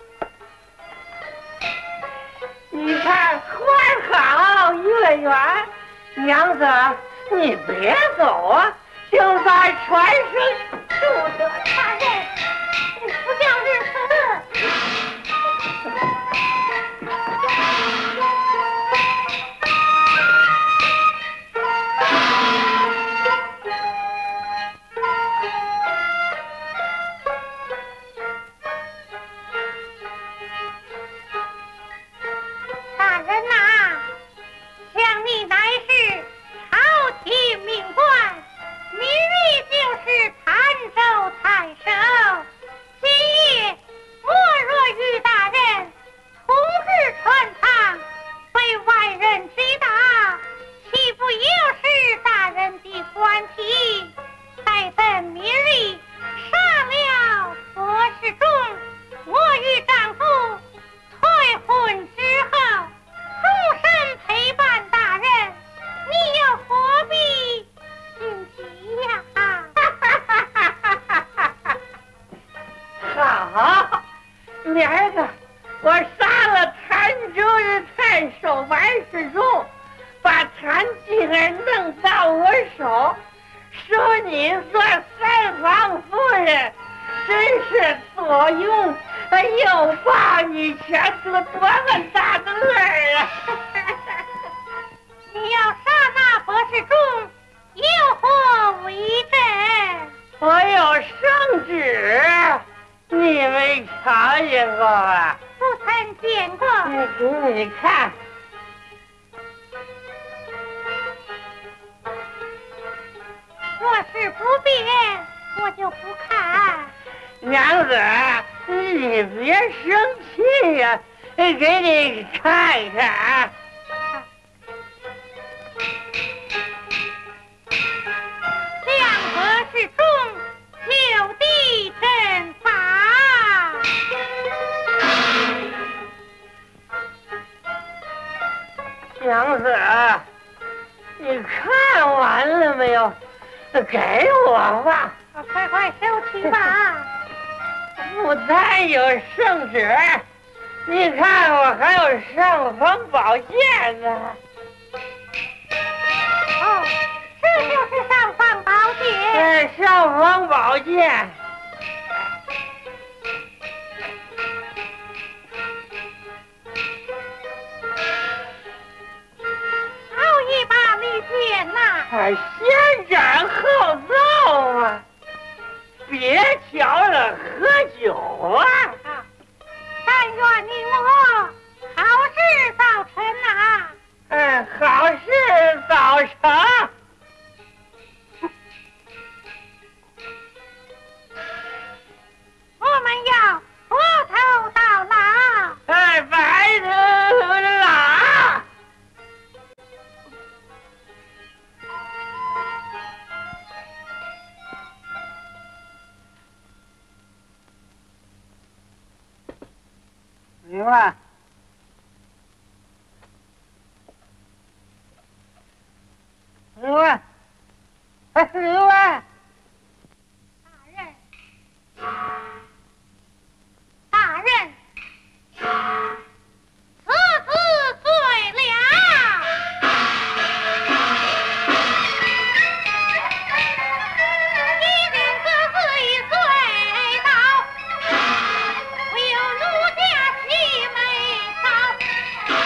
你看花好月圆，娘子你别走啊，就在船上住着。 大人，不叫日死。大人呐，想你乃是朝廷命官，明日就是潭州太守。 谭继儿能到我手，收你做三房夫人，真是左拥右抱，你瞧出多么大的乐儿啊！ 你要杀那博士中，有何为证？ 我有圣旨，你没瞧见过吧？ 不曾见过。 给你看。 若是不便，我就不看。 娘子，你别生气呀，给你看看。 两博士中，就地正法。 娘子，你看完了没有？给我吧。 快快收去吧。 不但有圣旨，你看我还有尚方宝剑呢。 哦，这就是尚方宝剑。 尚方宝剑。 好一把利剑呐！ 先斩后奏嘛，别瞧了，喝酒啊！ 但愿你我好事早成呐！ 好事早成。 我们要白头到老。 白头老。刘啊，刘啊，刘啊！ 大人，此子醉了。一人各自已醉倒，唯有奴家妻妹嫂。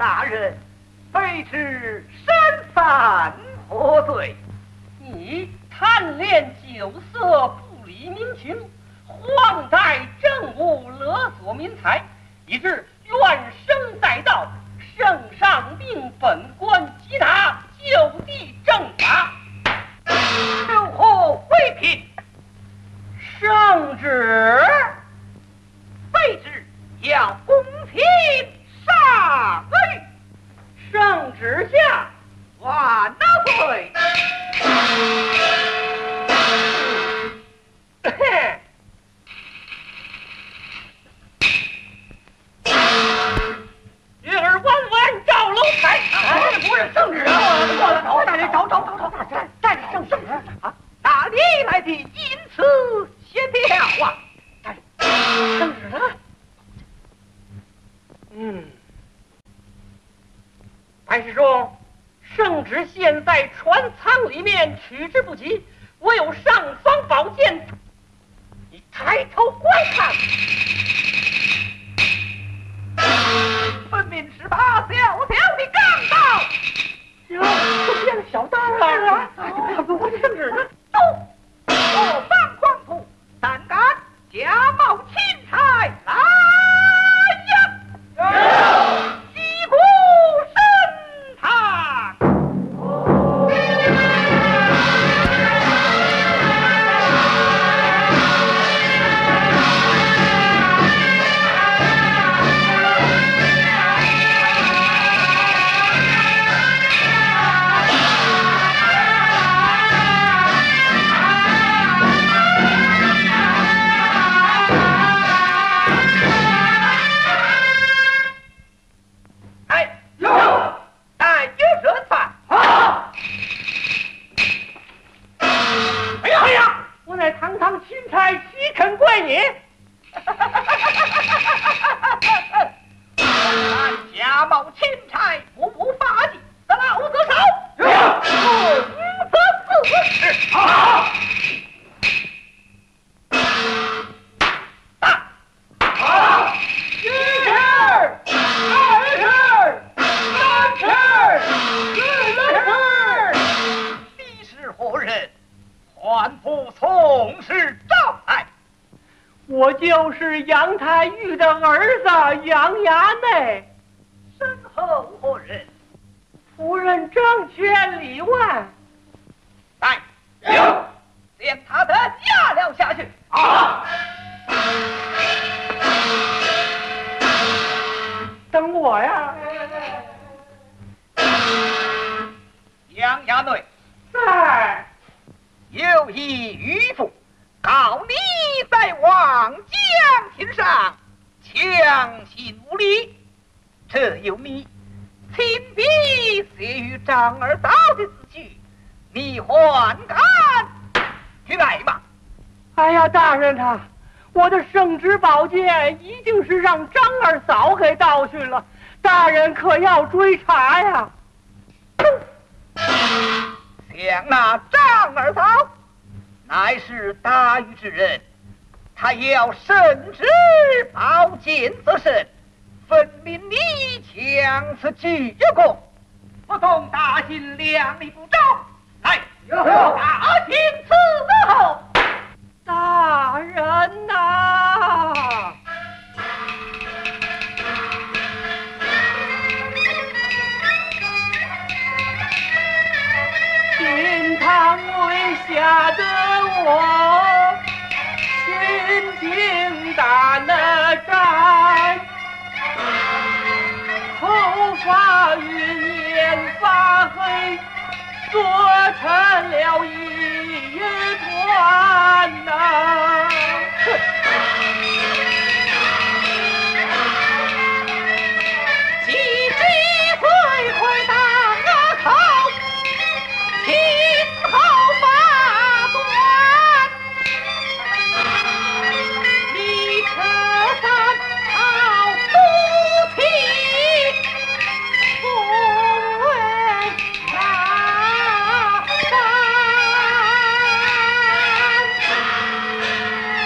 大人，非知身犯何罪？ 你贪恋酒色，不理民情，荒怠政务，勒索民财，以致怨声载道，圣上命本官缉拿，就地正法。 有何违品？ 圣旨， 卑职要公平上谕。 圣旨下， 万岁！ 月儿弯弯照楼台。 不是圣旨啊！大人找带圣旨啊！哪里来的因此协调啊？ 圣旨呢？白师兄，圣旨现在船舱里面，取之不及，我有尚方宝剑，你抬头观看。 分明是把小小的钢刀， 这变小刀了！我的圣旨呢？ 我方狂徒胆敢假冒钦差来呀！击鼓升堂。假冒钦差，不顾法纪，得老子手！公则四是好。大好，一是，二是，三是，四是。你是何人？还不从实招来！ 我就是杨太玉的儿子杨衙内。 身后何人？ 夫人张全李万。 来，将他的押了下去。啊！ 等我呀。 杨衙内， 在。 有一渔夫告你在望江亭上强行无礼，这有你亲笔写于张二嫂的字据，你还敢去来吗？ 哎呀，大人呐，我的圣旨宝剑已经是让张二嫂给盗去了，大人可要追查呀！ 想那张二嫂乃是大禹之人，他要圣旨宝剑则胜，分明你强此举功，不懂大秦两力不招。来，大秦伺候。 大人呐！金堂为下的我，心惊胆战，头发晕，眼发黑，做成了一团呐！几只会会打头，今后发短，你可咱好夫妻不为难。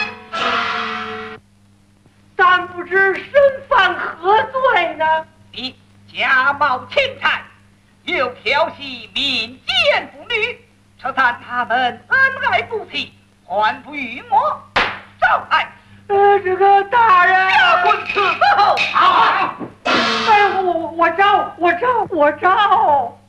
貌清谈，又调戏民间妇女，称赞他们恩爱不弃，还不与我招来。 这个大人， 下棍此后好。 哎，我招。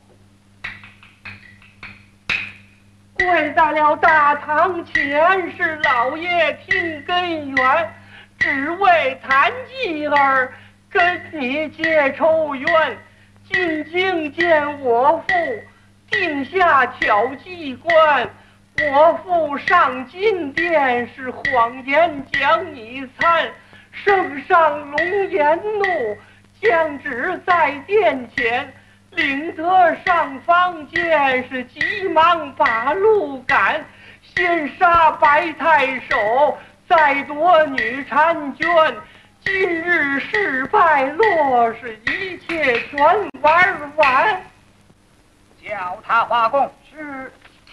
跪在了大堂前，是老爷听根源，只为谭继儿跟你结仇怨。今经见我父定下挑机关，我父上金殿是谎言将你参，圣上龙颜怒，降旨在殿前。领得上房间，是急忙把路赶，先杀白太守，再夺女婵娟。今日事败落，是一切全玩完。 叫他画供。 是。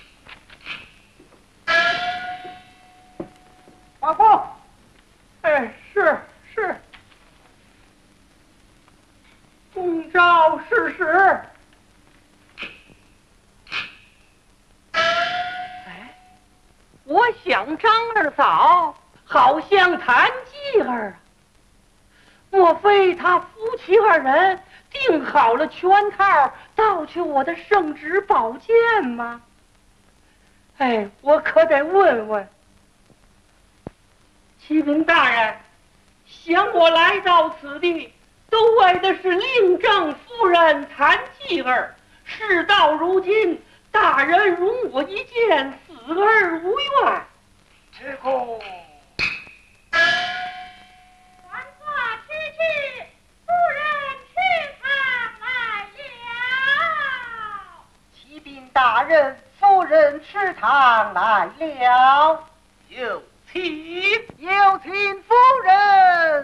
画供。 哎，是。公照事实。哎，我想张二嫂好像谭继儿啊，莫非他夫妻二人定好了圈套，盗取我的圣旨宝剑吗？哎，我可得问问。启禀大人，想我来到此地，都为的是令正夫人谭继儿。事到如今，大人容我一见，死而无怨。 这个传话出去，夫人吃汤来了。 启禀大人，夫人吃汤来了。 有请。 有请夫人。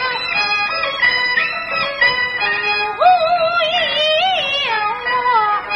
无有我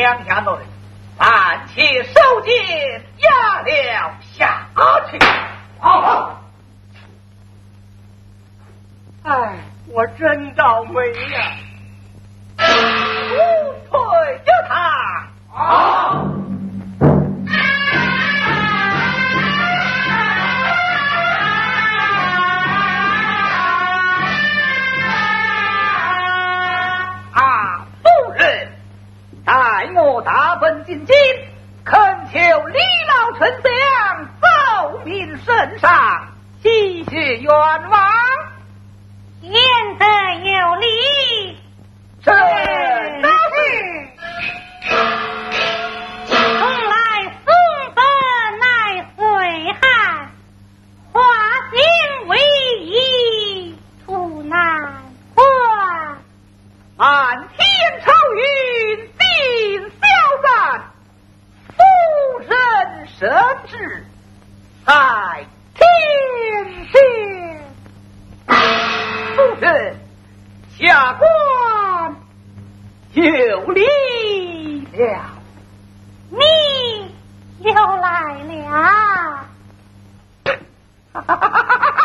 两家内，暂且收监押了下去。好。 哎，我真倒霉呀！ 不退就他。好。待我大奔进京，恳求李老丞相奏明圣上，洗雪冤枉。 言得有理。 是。 从来宋本乃岁寒，化险为夷，图难关。 满天愁云尽消散，夫人圣旨在天边。夫人下官有礼了。 你又来了。 哈哈哈哈哈！